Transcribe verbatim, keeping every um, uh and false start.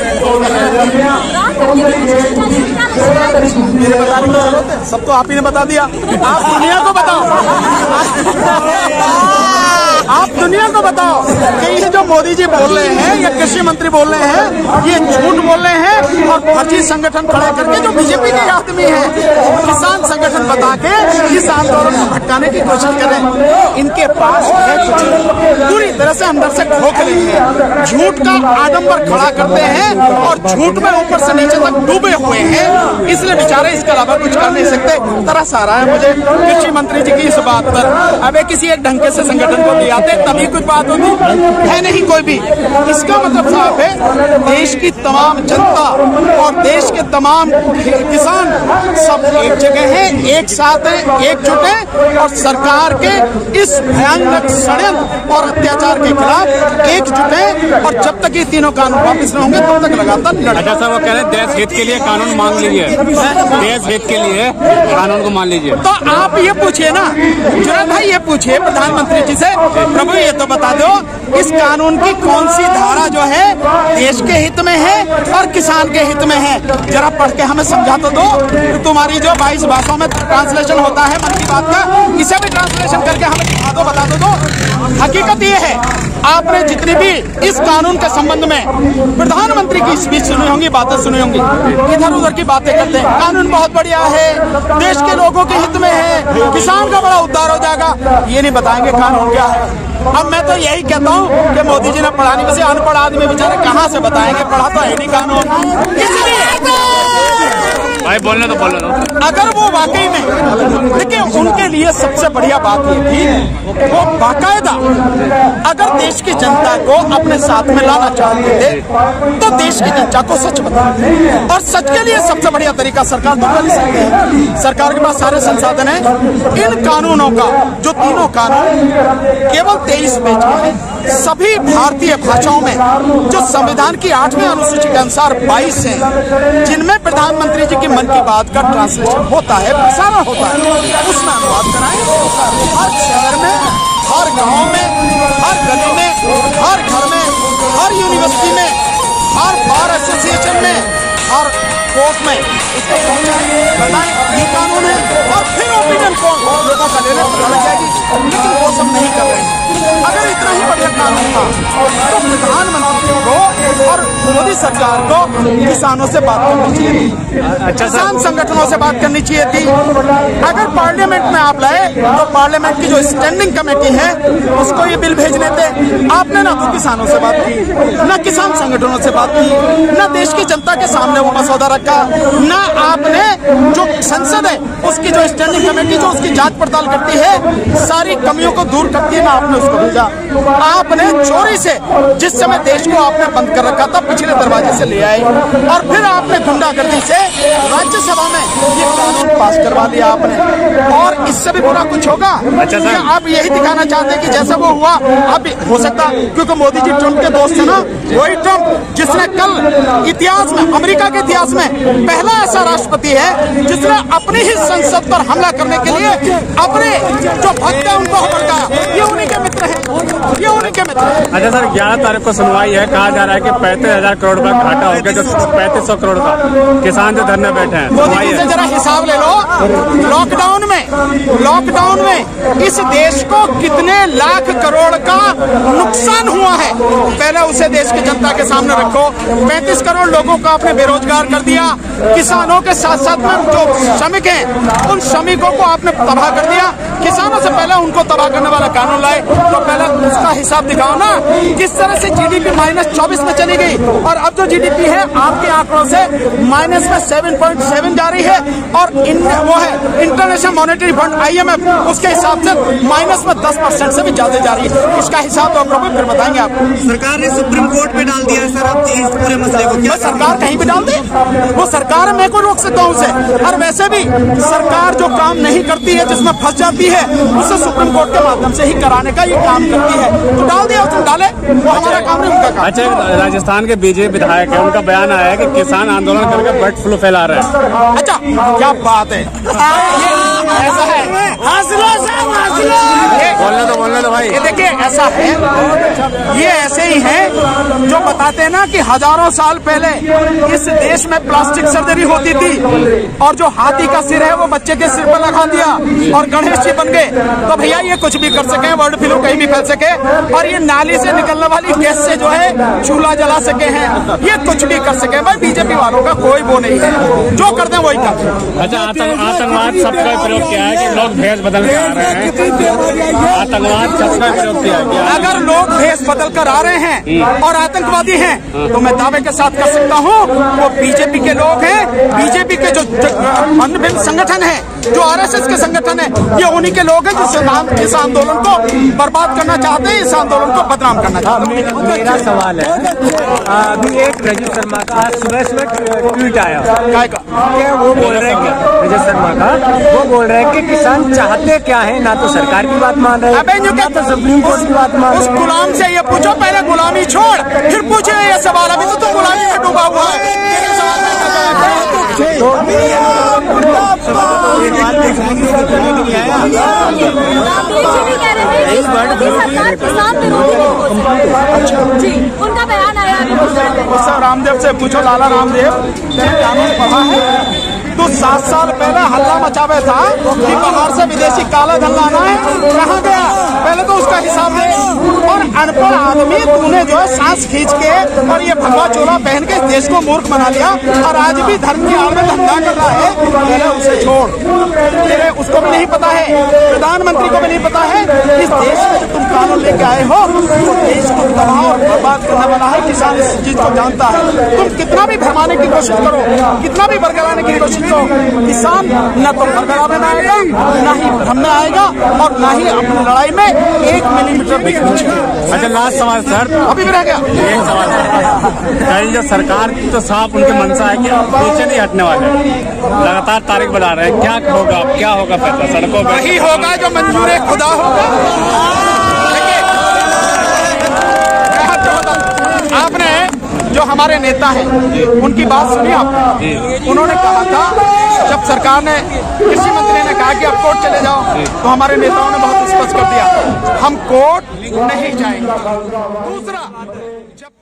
सब तो आप ही ने बता दिया। आप दुनिया को बताओ, आप दुनिया को बताओ कि ये जो मोदी जी बोल रहे हैं या कृषि मंत्री बोल रहे हैं, ये झूठ बोल रहे हैं और फर्जी संगठन खड़े करके जो बीजेपी के आदमी हैं, किसान संगठन बता के इस आंदोलन को भटकाने की कोशिश कर रहे हैं। इनके पास है कुछ पूरी तरह से अंदर से खोखले हैं, झूठ का आडंबर खड़ा करते हैं और झूठ में ऊपर से नीचे तक डूबे हुए हैं, इसलिए बेचारे इसके अलावा कुछ कर नहीं सकते। तरस आ रहा है मुझे कृषि मंत्री जी की इस बात पर। अब किसी एक ढंग से संगठन को दिया तभी कुछ बात होती है, नहीं कोई भी। इसका मतलब साफ है, देश की तमाम जनता और देश के तमाम किसान सब एक जगह हैं, एक साथ हैं, एकजुट हैं और सरकार के इस भयानक षड्यंत्र और अत्याचार के खिलाफ एकजुट हैं। और जब तक ये तीनों कानून वापस न होंगे तब तक लगातार लड़ेंगे। अच्छा साहब, वो कह रहे हैं देश हित के लिए कानून मान लीजिए, देश हित के लिए कानून को मान लीजिए। तो आप ये पूछिए ना जुनेद भाई, ये पूछिए प्रधानमंत्री जी से, प्रभु ये तो बता दो इस कानून की कौन सी धारा जो है देश के हित में है और किसान के हित में है, जरा पढ़ के हमें समझा तो दो। तुम्हारी जो बाईस भाषाओं में ट्रांसलेशन होता है मन की बात का, इसे भी ट्रांसलेशन करके हमें दिखा दो, बता दो। दो हकीकत ये है, आपने जितनी भी इस कानून के संबंध में प्रधानमंत्री की स्पीच सुनी होंगी, बातें सुनी होंगी, इधर उधर की बातें करते हैं। कानून बहुत बढ़िया है, देश के लोगों के हित में है, किसान का बड़ा उद्धार हो जाएगा, ये नहीं बताएंगे कानून क्या है। अब मैं तो यही कहता हूँ कि मोदी जी ने पढ़ा नहीं, वैसे अनपढ़ आदमी बेचारे कहाँ से बताएंगे, पढ़ा तो है नहीं कानून। इसलिए भाई बोलने तो बोलने दो। अगर वो वाकई में, देखिए उनके लिए सबसे बढ़िया बात ये थी, वो बाकायदा अगर देश की जनता को अपने साथ में लाना चाहते थे तो देश की जनता को सच बताते, और सच के लिए सबसे बढ़िया तरीका सरकार तो कर सकती है। सरकार के पास सारे संसाधन हैं। इन कानूनों का जो तीनों कानून केवल तेईस पेज के हैं, सभी भारतीय भाषाओं में जो संविधान की आठवीं अनुसूची के अनुसार बाईस हैं, जिनमें प्रधानमंत्री जी की मन की बात का ट्रांसलेशन होता है, प्रसारण होता है, उसमें अनुवाद कराएं। हर शहर में, हर गांव में, हर गली में, हर घर में, हर यूनिवर्सिटी में, हर बार एसोसिएशन में, हर कोर्ट में इसको पहुंचाएं, बताएं ये कानून है, और फिर ओपिनियन को लोगों का लेने पता लग जाएगी। लेकिन वो सब नहीं कर रहे हैं। अगर इतना ही बढ़िया कानून था तो प्रधानमंत्री को और मोदी सरकार को किसानों से बात करनी चाहिए थी, अच्छा किसान संगठनों से बात करनी चाहिए थी। अगर पार्लियामेंट में आप लाए तो पार्लियामेंट की जो स्टैंडिंग कमेटी है उसको ये बिल भेजने थे। आपने ना तो किसानों से बात की, न किसान संगठनों से बात की, न देश की जनता के सामने वो मसौदा रखा, न आपने जो संसद है उसकी जो स्टैंडिंग कमेटी जो उसकी जांच पड़ताल करती है, सारी कमियों को दूर करती है, ना आपने उसको भेजा। आपने चोरी से जिस समय देश को आपने बंद कर रखा था पिछले दरवाजे से ले आए, और फिर आपने गुंडागर्दी से राज्यसभा में ये कानून पास करवा दिया आपने। और इससे भी बुरा कुछ होगा? अच्छा सर, आप यही दिखाना चाहते हैं कि जैसा वो हुआ अब हो सकता, क्योंकि मोदी जी ट्रंप के दोस्त है ना, वही ट्रंप जिसने कल इतिहास में, अमेरिका के इतिहास में पहला ऐसा राष्ट्रपति है जिसने अपनी ही संसद पर हमला करने के लिए अपने जो भक्त है उनको भड़काया। ये उन्हीं के मित्र हैं, ये उन्हीं के मित्र हैं। अच्छा सर, ग्यारह तारीख को सुनवाई है, कहा जा रहा है कि पैंतीस हजार करोड़ का घाटा हो गया, जो पैंतीस सौ करोड़ का किसान जो धरने बैठे हैं। मोदी जी से जरा हिसाब ले लो, लॉकडाउन में लॉकडाउन में इस देश को कितने लाख करोड़ का नुकसान हुआ है, पहले उसे देश की जनता के सामने रखो। पैंतीस करोड़ लोगों को आपने बेरोजगार कर दिया, किसानों के साथ साथ में जो श्रमिक हैं उन श्रमिकों को आपने तबाह कर दिया। किसानों से पहले उनको तबाह करने वाला कानून लाए, तो पहले उसका हिसाब दिखाओ ना, किस तरह से जीडीपी माइनस चौबीस में चली गई, और अब जो जीडीपी है आपके आंकड़ों से माइनस में सात पॉइंट सात जा रही है, और इन वो है इंटरनेशनल मॉनेटरी फंड आईएमएफ उसके हिसाब से माइनस में दस परसेंट से भी ज्यादा जा रही है। इसका हिसाब तो प्रभु फिर बताएंगे आपको। सरकार ने सुप्रीम कोर्ट में डाल दिया है सर आप इस पूरे मसले को, क्या सरकार कहीं भी डाल दे? वो सरकार मैं को रोक सकता हूँ उसे, और वैसे भी सरकार जो काम नहीं करती है, जिसमें फंस जाती है, उसे सुप्रीम कोर्ट के माध्यम से ही कराने का ये काम करती है। तो डाल दिया, उसने डाले, वो हमारा काम नहीं, उनका काम। अच्छा, राजस्थान के बीजेपी विधायक है, उनका बयान आया है कि किसान आंदोलन करके बर्ड फ्लू फैला रहे हैं। अच्छा, क्या बात है। ऐसा है, बोलने दो बोलने दो भाई। ये देखिए ऐसा है, ये ऐसे ही हैं जो बताते हैं ना कि हजारों साल पहले इस देश में प्लास्टिक सर्जरी होती थी और जो हाथी का सिर है वो बच्चे के सिर पर लगा दिया और गणेश जी बन गए। तो भैया ये कुछ भी कर सके, वर्ड फ्लू कहीं भी फैल सके, और ये नाली से निकलने वाली गैस से जो है चूल्हा जला सके हैं, ये कुछ भी कर सके। भाई बीजेपी वालों का कोई वो नहीं है, जो करते हैं वही करते हैं। अच्छा, आतंकवाद सबका प्रयोग किया है कि लोग भेष बदल के आ रहे हैं, आतंकवाद सबका प्रयोग किया है। अगर लोग भेष बदल कर आ रहे हैं और आतंकवादी हैं तो मैं दावे के साथ कर सकता हूं वो बीजेपी के लोग हैं। बीजेपी के जो अन्य भिन्न संगठन हैं, जो आरएसएस के संगठन है, ये उन्हीं के लोग हैं जो इस आंदोलन को बर्बाद करना चाहते हैं, इस आंदोलन को बदनाम करना चाहते हैं। मेरा सवाल है, अभी एक रजत शर्मा का सुबह सुबह ट्वीट आया, क्या वो बोल रहे हैं, रजत शर्मा का वो बोल रहे हैं कि किसान चाहते क्या है, ना तो सरकार की बात मान रहे हैं, ना तो सुप्रीम कोर्ट की बात मान रहे हैं। उस गुलाम से ये पूछो, पहले गुलामी छोड़ फिर पूछे ये सवाल। अभी तो तुम गुलामी में डूबा हुआ है। उनका बयान आया अभी रामदेव से पूछो, लाला रामदेव कानून पढ़ा है तो सात साल पहले हल्ला मचावे था कि बाहर से विदेशी काला धन लाना है, कहाँ गया? पहले तो उसका हिसाब दे। और अनपढ़ आदमी तूने जो है सांस खींच के और ये भगवा चोला पहन के देश को मूर्ख बना लिया और आज भी धर्म की आड़ में धंधा कर रहा है। पहले उसे छोड़, तेरे उसको भी नहीं पता है, प्रधानमंत्री को भी नहीं पता है इस देश में जो तुम कानून लेके आए हो वो देश को तबाह और बर्बाद करने वाला है। किसान इस चीज को जानता है। तुम कितना भी भरमाने की कोशिश करो, कितना भी बरगलाने की कोशिश करो, किसान न तो बरगलाने में आएगा, न ही भ्रम में आएगा और न ही अपनी लड़ाई में एक मिलीमीटर भी पीछे। अच्छा, लास्ट सवाल सर, अभी भी रह गया एक सवाल है, कहीं जो सरकार की तो साफ उनकी मंशा है कि पीछे नहीं हटने वाले, लगातार तारीख बढ़ा रहे हैं, क्या होगा, क्या होगा फैसला सड़कों पर? वही होगा जो मंजूर खुदा होगा। आपने जो हमारे नेता हैं उनकी बात सुनी आप? उन्होंने कहा था जब सरकार ने, कृषि मंत्री ने कहा कि आप कोर्ट चले जाओ, तो हमारे नेताओं ने बहुत स्पष्ट कर दिया हम कोर्ट नहीं जाएंगे। दूसरा, जब